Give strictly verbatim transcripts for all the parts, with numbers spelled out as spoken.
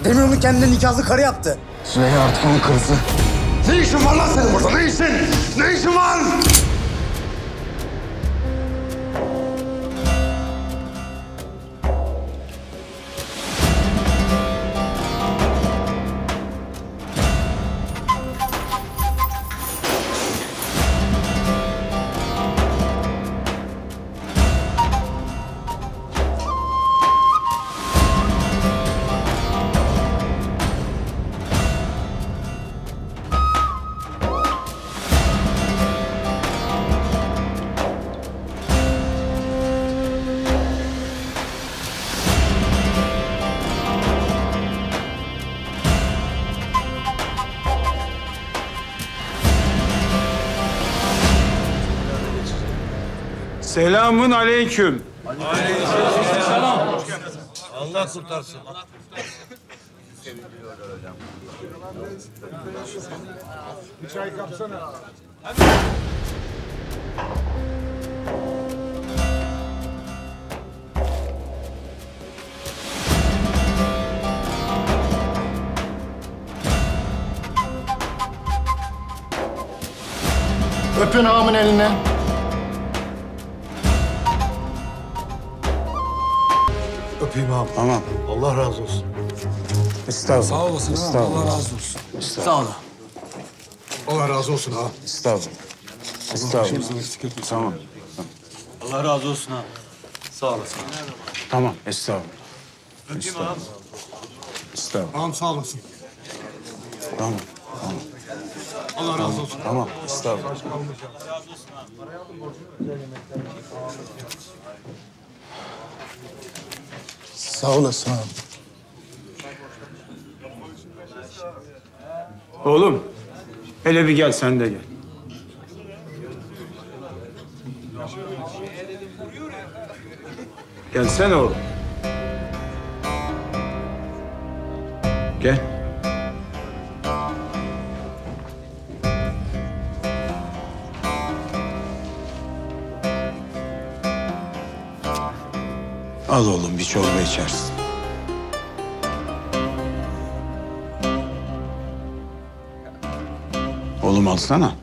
Demir onu kendine nikahlı karı yaptı. Süreyya artık onun karısı. Ne işin var lan senin burada? Ne işin? Ne işin var? Selamun aleyküm. Aleykümselam. Allah kurtarsın. Bir çay kapsana. Öpün ağamın eline. Öpeyim ağam. Tamam. Allah razı olsun. Estağfurullah. Sağ olasın. Estağfurullah. Allah razı olsun. Sağ olun. Allah razı olsun ağam. Estağfurullah. Estağfurullah. Tamam. Allah razı olsun ha. Sağ olasın. Tamam. Estağfurullah. Estağfurullah. Estağfurullah. Ağam sağ olasın. Tamam. Tamam. Allah razı olsun. Tamam. Estağfurullah. Sağ olasın ağam. Oğlum, hele bir gel, sen de gel. Gelsene oğlum. Gel. Al oğlum, bir çorba içersin. Oğlum alsana.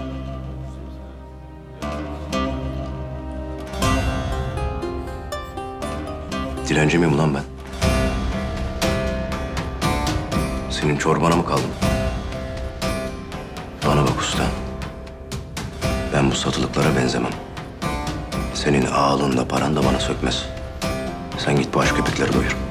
Dilenci miyim ulan ben? Senin çorbana mı kaldım? Bana bak usta. Ben bu satılıklara benzemem. Senin ağalın da paran da bana sökmez. Sen git bu aç köpekleri doyur.